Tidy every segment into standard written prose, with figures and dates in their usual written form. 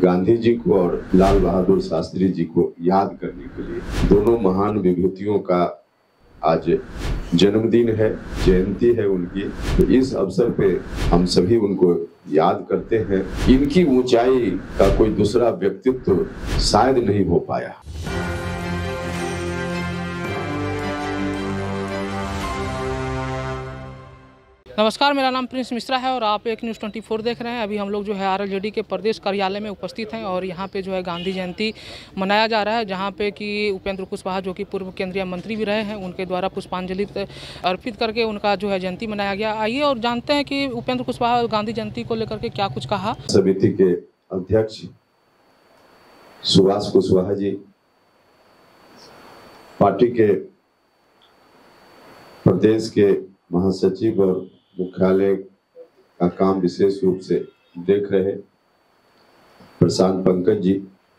गांधी जी को और लाल बहादुर शास्त्री जी को याद करने के लिए दोनों महान विभूतियों का आज जन्मदिन है, जयंती है उनकी। तो इस अवसर पे हम सभी उनको याद करते हैं। इनकी ऊंचाई का कोई दूसरा व्यक्तित्व शायद नहीं हो पाया। नमस्कार, मेरा नाम प्रिंस मिश्रा है और आप एक न्यूज़ 24 देख रहे हैं। अभी हम लोग जो है आरएलजेडी के प्रदेश कार्यालय में उपस्थित हैं और यहाँ पे जो है गांधी जयंती मनाया जा रहा है, जहाँ पे कि उपेंद्र कुशवाहा जो कि पूर्व केंद्रीय मंत्री भी रहे हैं, उनके द्वारा पुष्पांजलि अर्पित करके उनका जो है जयंती मनाया गया। आइए और जानते हैं कि उपेंद्र कुशवाहा गांधी जयंती को लेकर के क्या कुछ कहा। समिति के अध्यक्ष सुभाष कुशवाहा जी, पार्टी के प्रदेश के महासचिव और मुख्यालय का काम विशेष रूप से देख रहे प्रशांत पंकज जी,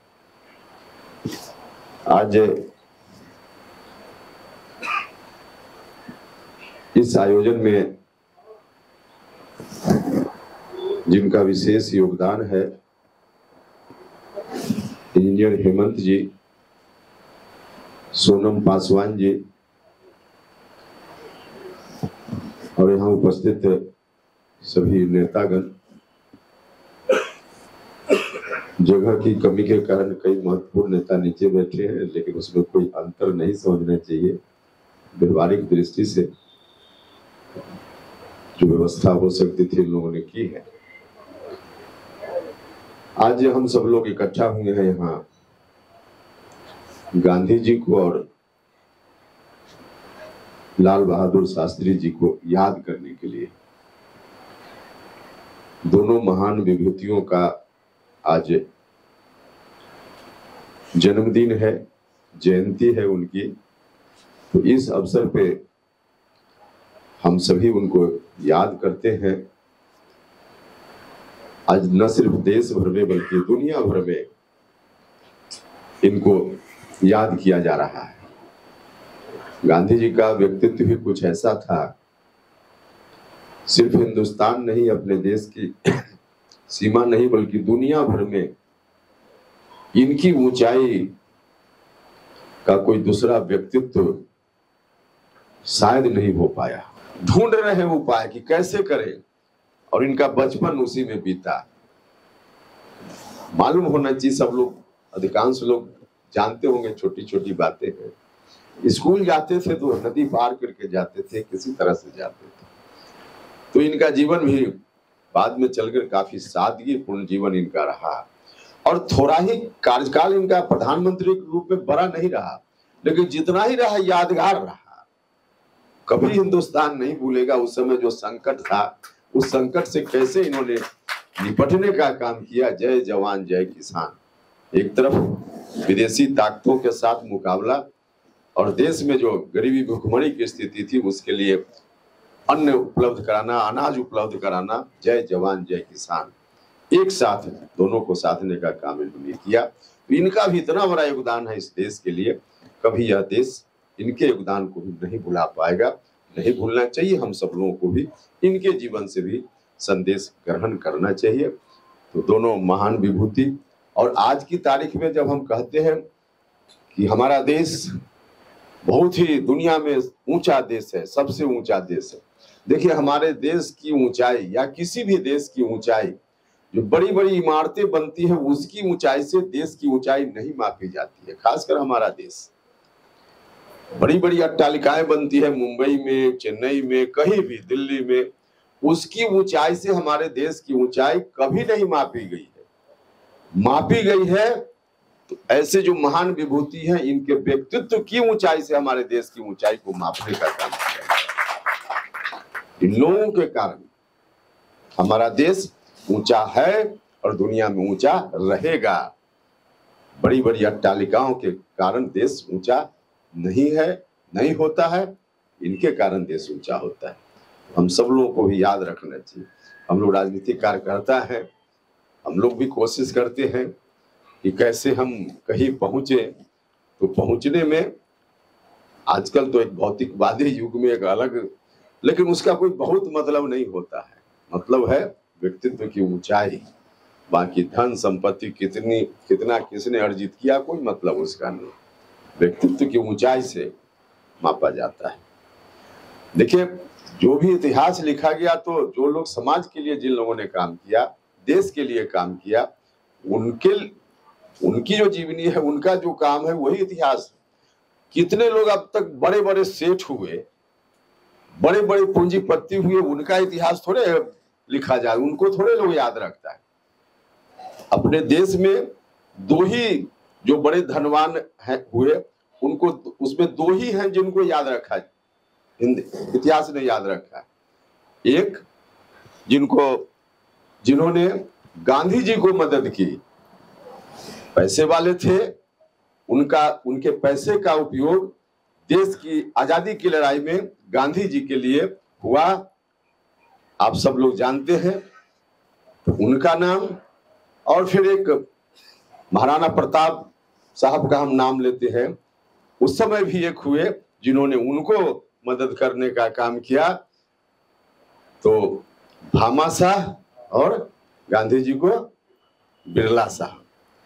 आज इस आयोजन में जिनका विशेष योगदान है, इंजीनियर हेमंत जी, सोनम पासवान जी और यहाँ उपस्थित सभी नेतागण। जगह की कमी के कारण कई महत्वपूर्ण नेता नीचे बैठे हैं, लेकिन उसमें कोई अंतर नहीं समझना चाहिए। व्यवहारिक दृष्टि से जो व्यवस्था हो सकती थी, लोगों ने की है। आज हम सब लोग इकट्ठा हुए हैं यहाँ गांधी जी को और लाल बहादुर शास्त्री जी को याद करने के लिए। दोनों महान विभूतियों का आज जन्मदिन है, जयंती है उनकी। तो इस अवसर पे हम सभी उनको याद करते हैं। आज न सिर्फ देश भर में बल्कि दुनिया भर में इनको याद किया जा रहा है। गांधी जी का व्यक्तित्व भी कुछ ऐसा था, सिर्फ हिंदुस्तान नहीं, अपने देश की सीमा नहीं बल्कि दुनिया भर में इनकी ऊंचाई का कोई दूसरा व्यक्तित्व शायद नहीं हो पाया। ढूंढ रहे उपाय कि कैसे करें, और इनका बचपन उसी में बीता। मालूम होना चाहिए, सब लोग, अधिकांश लोग जानते होंगे, छोटी छोटी बातें हैं। स्कूल जाते थे तो नदी पार करके जाते थे, किसी तरह से जाते थे। तो इनका जीवन भी बाद में चलकर काफी सादगीपूर्ण जीवन इनका रहा, और थोड़ा ही कार्यकाल इनका प्रधानमंत्री के रूप में बड़ा नहीं रहा, लेकिन जितना ही रहा यादगार रहा। कभी हिंदुस्तान नहीं भूलेगा उस समय जो संकट था, उस संकट से कैसे इन्होंने निपटने का काम किया। जय जवान जय किसान। एक तरफ विदेशी ताकतों के साथ मुकाबला और देश में जो गरीबी भुखमरी की स्थिति थी, उसके लिए अन्न उपलब्ध कराना, अनाज उपलब्ध कराना। जय जवान जय किसान, एक साथ दोनों को साधने का काम इन्होंने किया। तो इनका भी इतना बड़ा योगदान है इस देश के लिए, कभी यह देश इनके योगदान को भी नहीं भुला पाएगा। नहीं भूलना चाहिए, हम सब लोगों को भी इनके जीवन से भी संदेश ग्रहण करना चाहिए। तो दोनों महान विभूति, और आज की तारीख में जब हम कहते हैं कि हमारा देश बहुत ही दुनिया में ऊंचा देश है, सबसे ऊंचा देश है। देखिए, हमारे देश की ऊंचाई या किसी भी देश की ऊंचाई, जो बड़ी बड़ी इमारतें बनती है, उसकी ऊंचाई से देश की ऊंचाई नहीं मापी जाती है। खासकर हमारा देश, बड़ी बड़ी अट्टालिकाएं बनती है मुंबई में, चेन्नई में, कहीं भी, दिल्ली में, उसकी ऊंचाई से हमारे देश की ऊंचाई कभी नहीं मापी गई है। मापी गई है तो ऐसे जो महान विभूति हैं, इनके व्यक्तित्व की ऊंचाई से हमारे देश की ऊंचाई को मापने का काम किया। इन लोगों के कारण हमारा देश ऊंचा है और दुनिया में ऊंचा रहेगा। बड़ी बड़ी अट्टालिकाओं के कारण देश ऊंचा नहीं है, नहीं होता है, इनके कारण देश ऊंचा होता है। हम सब लोगों को भी याद रखना चाहिए। हम लोग राजनीतिक कार्यकर्ता हैं, हम लोग भी कोशिश करते हैं कि कैसे हम कहीं पहुंचे। तो पहुंचने में आजकल तो एक भौतिकवादी युग में एक अलग, लेकिन उसका कोई बहुत मतलब नहीं होता है। मतलब है व्यक्तित्व की ऊंचाई, बाकी धन संपत्ति कितना किसने अर्जित किया कोई मतलब उसका नहीं। व्यक्तित्व की ऊंचाई से मापा जाता है। देखिए, जो भी इतिहास लिखा गया, तो जो लोग समाज के लिए, जिन लोगों ने काम किया, देश के लिए काम किया, उनकी जो जीवनी है, उनका जो काम है, वही इतिहास है। कितने लोग अब तक बड़े बड़े सेठ हुए, बड़े बड़े पूंजीपति हुए, उनका इतिहास थोड़े लिखा जाए, उनको थोड़े लोग याद रखता है। अपने देश में दो ही जो बड़े धनवान हुए, उनको उसमें दो ही हैं जिनको याद रखा है, इतिहास ने याद रखा है। एक जिन्होंने गांधी जी को मदद की, पैसे वाले थे, उनके पैसे का उपयोग देश की आजादी की लड़ाई में गांधी जी के लिए हुआ, आप सब लोग जानते हैं उनका नाम। और फिर एक महाराणा प्रताप साहब का हम नाम लेते हैं, उस समय भी एक हुए जिन्होंने उनको मदद करने का काम किया, तो भामा शाह और गांधी जी को बिरला शाह।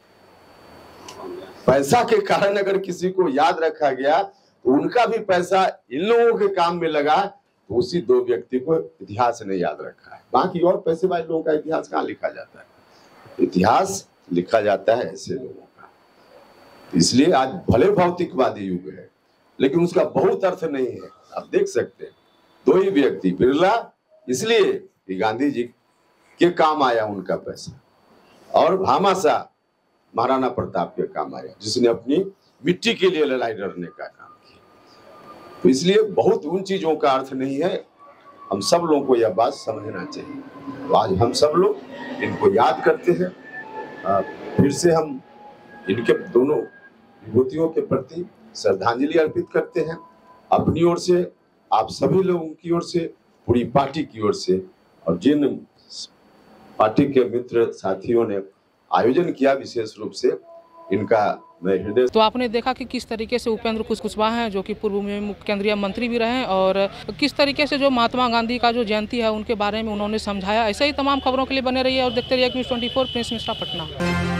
पैसा के कारण अगर किसी को याद रखा गया, तो उनका भी पैसा इन लोगों के काम में लगा, तो उसी दो व्यक्ति को इतिहास ने याद रखा है। बाकी और पैसे वाले लोगों का इतिहास कहाँ लिखा जाता है? इतिहास लिखा जाता है ऐसे लोगों का। इसलिए आज भले भौतिकवादी युग है, लेकिन उसका बहुत अर्थ नहीं है। आप देख सकते हैं, दो ही व्यक्ति, बिरला इसलिए कि गांधी जी के काम आया उनका पैसा, और भामा शाह महाराणा प्रताप के काम आया, जिसने अपनी मिट्टी के लिए लड़ाई लड़ने का काम किया। तो इसलिए बहुत उन चीजों का अर्थ नहीं है। हम सब लोगों को यह बात समझना चाहिए। तो आज हम सब लोग इनको याद करते हैं, फिर से हम इनके दोनों विभूतियों के प्रति श्रद्धांजलि अर्पित करते हैं, अपनी ओर से, आप सभी लोगों की ओर से, पूरी पार्टी की ओर से, और जिन पार्टी के मित्र साथियों ने आयोजन किया विशेष रूप से, इनका मैं हृदय। तो आपने देखा कि किस तरीके से उपेंद्र कुशवाहा हैं, जो कि पूर्व में केंद्रीय मंत्री भी रहे हैं, और किस तरीके से जो महात्मा गांधी का जो जयंती है उनके बारे में उन्होंने समझाया। ऐसे ही तमाम खबरों के लिए बने रहिए और देखते रहिए न्यूज़ 24। प्रिंस मिश्रा, पटना।